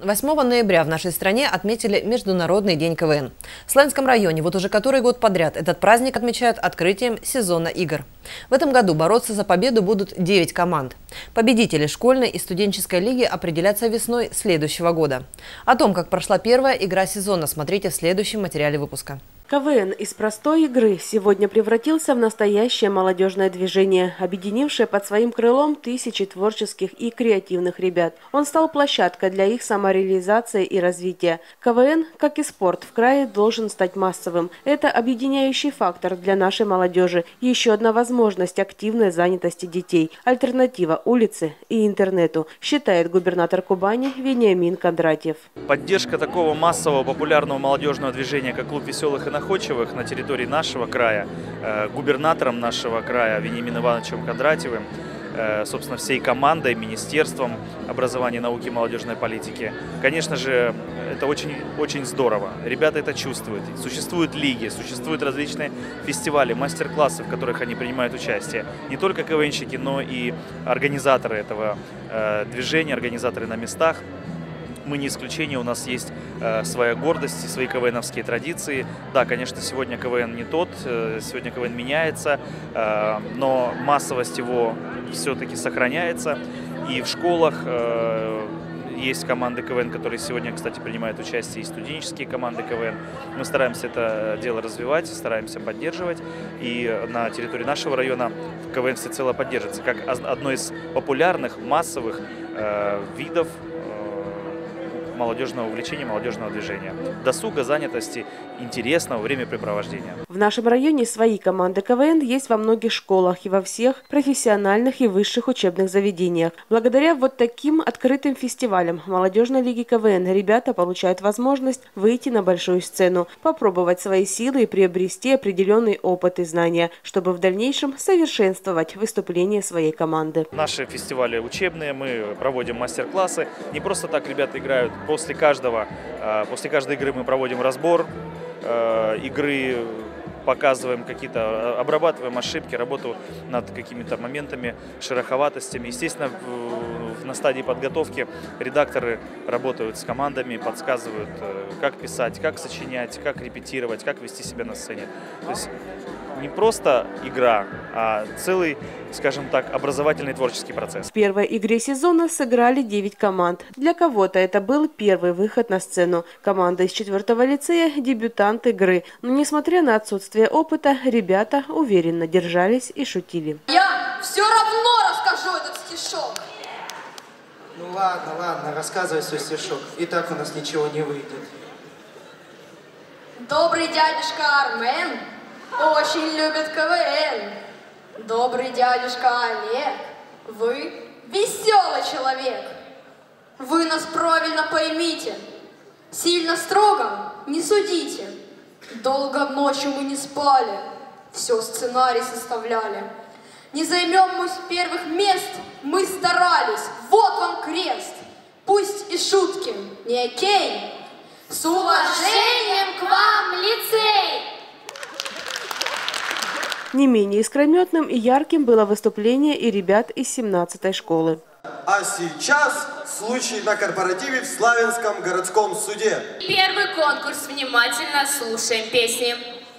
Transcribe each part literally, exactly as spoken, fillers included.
восьмого ноября в нашей стране отметили Международный день КВН. В Славянском районе вот уже который год подряд этот праздник отмечают открытием сезона игр. В этом году бороться за победу будут девять команд. Победители школьной и студенческой лиги определятся весной следующего года. О том, как прошла первая игра сезона, смотрите в следующем материале выпуска. КВН из простой игры сегодня превратился в настоящее молодежное движение, объединившее под своим крылом тысячи творческих и креативных ребят. Он стал площадкой для их самореализации и развития. КВН, как и спорт, в крае должен стать массовым. Это объединяющий фактор для нашей молодежи. Еще одна возможность активной занятости детей. Альтернатива улице и интернету, считает губернатор Кубани Вениамин Кондратьев. Поддержка такого массового популярного молодежного движения, как клуб веселых и находчивых на территории нашего края, э, губернатором нашего края Вениамином Ивановичем Кондратьевым, э, собственно, всей командой, Министерством образования, науки и молодежной политики. Конечно же, это очень, очень здорово. Ребята это чувствуют. Существуют лиги, существуют различные фестивали, мастер-классы, в которых они принимают участие. Не только КВНщики, но и организаторы этого э, движения, организаторы на местах. Мы не исключение, у нас есть э, своя гордость, свои КВНовские традиции. Да, конечно, сегодня КВН не тот, э, сегодня КВН меняется, э, но массовость его все-таки сохраняется. И в школах э, есть команды КВН, которые сегодня, кстати, принимают участие, и студенческие команды КВН. Мы стараемся это дело развивать, стараемся поддерживать. И на территории нашего района КВН всецело поддерживается как одно из популярных, массовых э, видов молодежного увлечения, молодежного движения, досуга, занятости, интересного времяпрепровождения. В нашем районе свои команды КВН есть во многих школах и во всех профессиональных и высших учебных заведениях. Благодаря вот таким открытым фестивалям молодежной лиги КВН ребята получают возможность выйти на большую сцену, попробовать свои силы и приобрести определенный опыт и знания, чтобы в дальнейшем совершенствовать выступления своей команды. Наши фестивали учебные, мы проводим мастер-классы. Не просто так ребята играют. После каждого, после каждой игры мы проводим разбор игры, показываем какие-то, обрабатываем ошибки, работу над какими-то моментами, шероховатостями. Естественно, на стадии подготовки редакторы работают с командами, подсказывают, как писать, как сочинять, как репетировать, как вести себя на сцене. То есть не просто игра, а целый, скажем так, образовательный творческий процесс. В первой игре сезона сыграли девять команд. Для кого-то это был первый выход на сцену. Команда из четвертого лицея – дебютант игры. Но несмотря на отсутствие опыта, ребята уверенно держались и шутили. Я все равно расскажу этот стишок. Ну ладно, ладно, рассказывай свой стишок. И так у нас ничего не выйдет. Добрый дядюшка Армен очень любит КВН. Добрый дядюшка Олег, вы веселый человек. Вы нас правильно поймите, сильно строго не судите. Долго ночью мы не спали, все сценарий составляли. Не займем мы с первых мест, мы старались, вот вам крест. Пусть и шутки не окей, с уважением к вам, лицей! Не менее искрометным и ярким было выступление и ребят из семнадцатой школы. А сейчас случай на корпоративе в Славянском городском суде. Первый конкурс. Внимательно слушаем песни.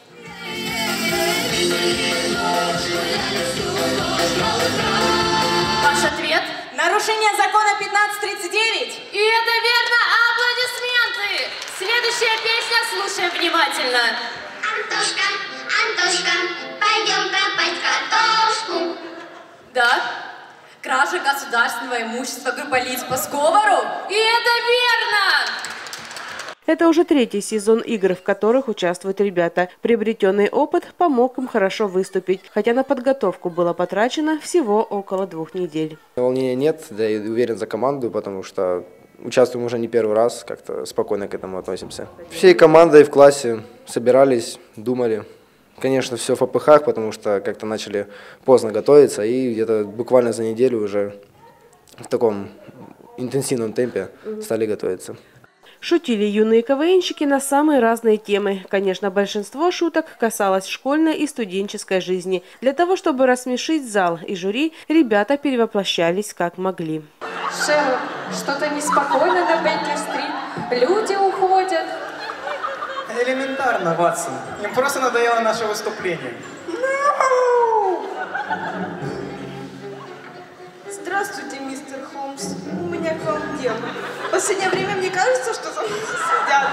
Ваш ответ? Нарушение закона пятнадцать тридцать девять. И это верно. Аплодисменты. Следующая песня. Слушаем внимательно. Антошка, Антошка, пойдем копать картошку. Да? Кража государственного имущества группа лиц по сговору. И это верно! Это уже третий сезон игр, в которых участвуют ребята. Приобретенный опыт помог им хорошо выступить, хотя на подготовку было потрачено всего около двух недель. Волнения нет, да и уверен за команду, потому что участвуем уже не первый раз, как-то спокойно к этому относимся. Всей командой в классе собирались, думали. Конечно, все в попыхах, потому что как-то начали поздно готовиться, и где-то буквально за неделю уже в таком интенсивном темпе стали готовиться. Шутили юные КВНщики на самые разные темы. Конечно, большинство шуток касалось школьной и студенческой жизни. Для того, чтобы рассмешить зал и жюри, ребята перевоплощались как могли. Шерон, что-то неспокойно на Бейкер-стрит. люди уходят. Элементарно, Ватсон. Им просто надоело наше выступление. Здравствуйте, мистер Холмс. У меня к вам дело. В последнее время мне кажется, что за мной следят.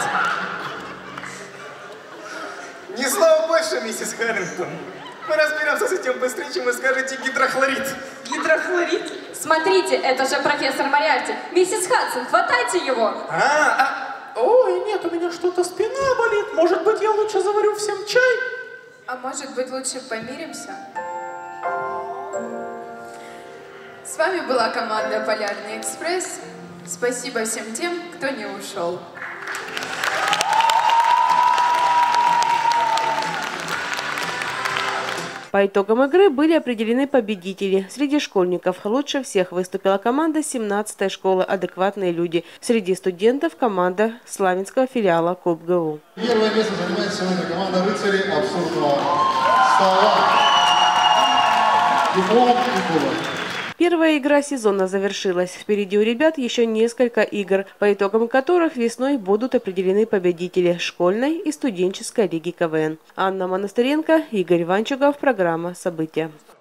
Ни слова больше, миссис Харрингтон. Мы разберемся с этим быстрее, чем вы скажете гидрохлорид. Гидрохлорид? Смотрите, это же профессор Мориарти. Миссис Хадсон, хватайте его. А, а, ой, нет, у меня что-то спина болит. Может быть, я лучше заварю всем чай? А может быть, лучше помиримся? С вами была команда «Полярный экспресс». Спасибо всем тем, кто не ушел. По итогам игры были определены победители. Среди школьников лучше всех выступила команда семнадцатой школы «Адекватные люди». Среди студентов команда славянского филиала КубГУ. Первое место занимает сегодня команда рыцарей абсурдного стола. Диплом и кубок. Первая игра сезона завершилась. Впереди у ребят еще несколько игр, по итогам которых весной будут определены победители школьной и студенческой лиги КВН. Анна Монастыренко, Игорь Ванчугов, программа «События».